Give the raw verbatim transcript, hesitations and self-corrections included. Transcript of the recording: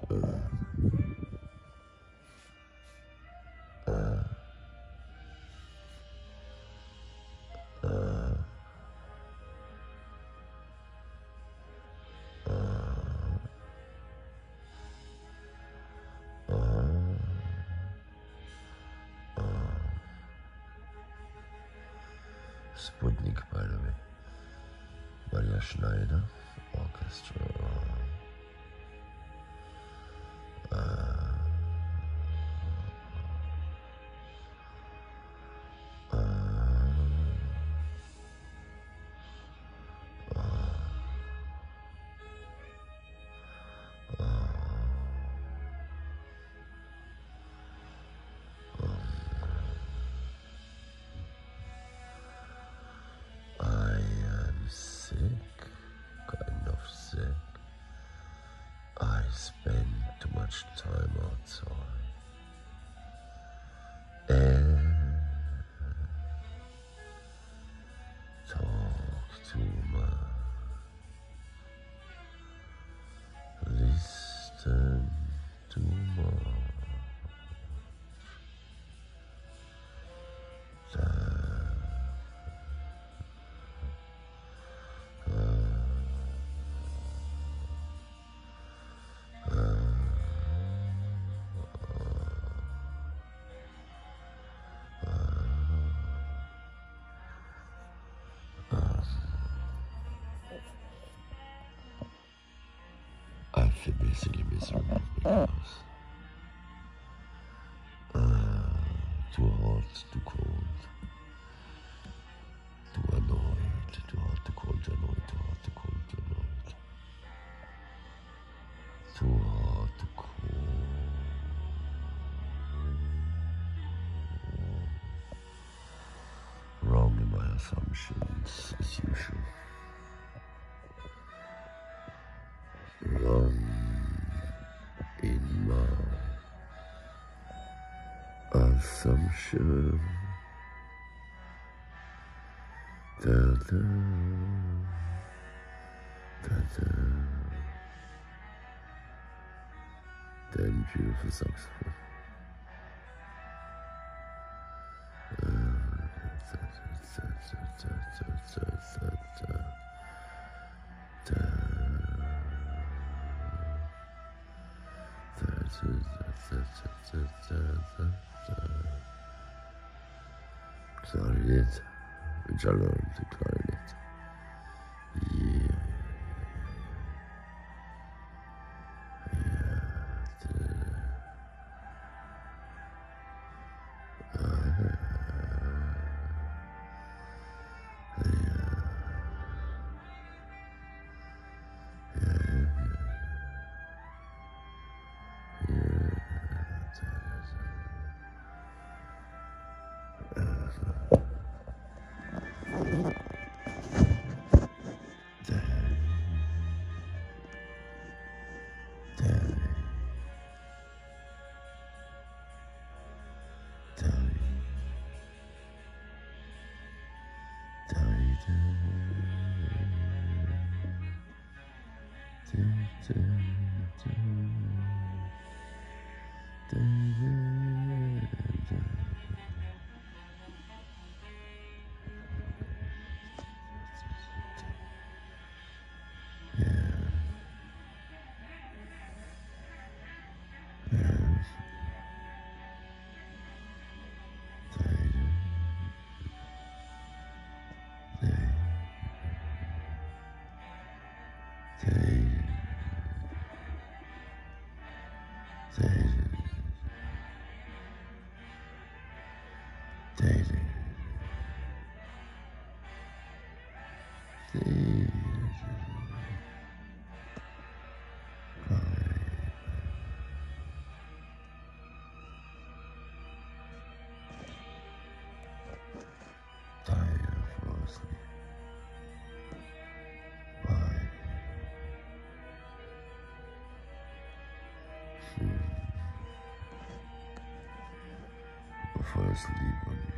Sputnik, by the way. Maria Schneider Orchestra. Uh, uh, uh, uh, I am sick, kind of sick. I spend too much time outside. And talk too much. Listen too much. I feel basically miserable because uh, too hot, too cold, too annoyed, too hot, too cold, too annoyed, too hot, too cold, too annoyed, too hot, too cold. Wrong in my assumptions, as usual. Wrong in my assumption. Da da da da. Then beautiful saxophone. Clarinet, which I learned the clarinet. Yeah, yeah, the, uh, yeah, yeah, fall asleep on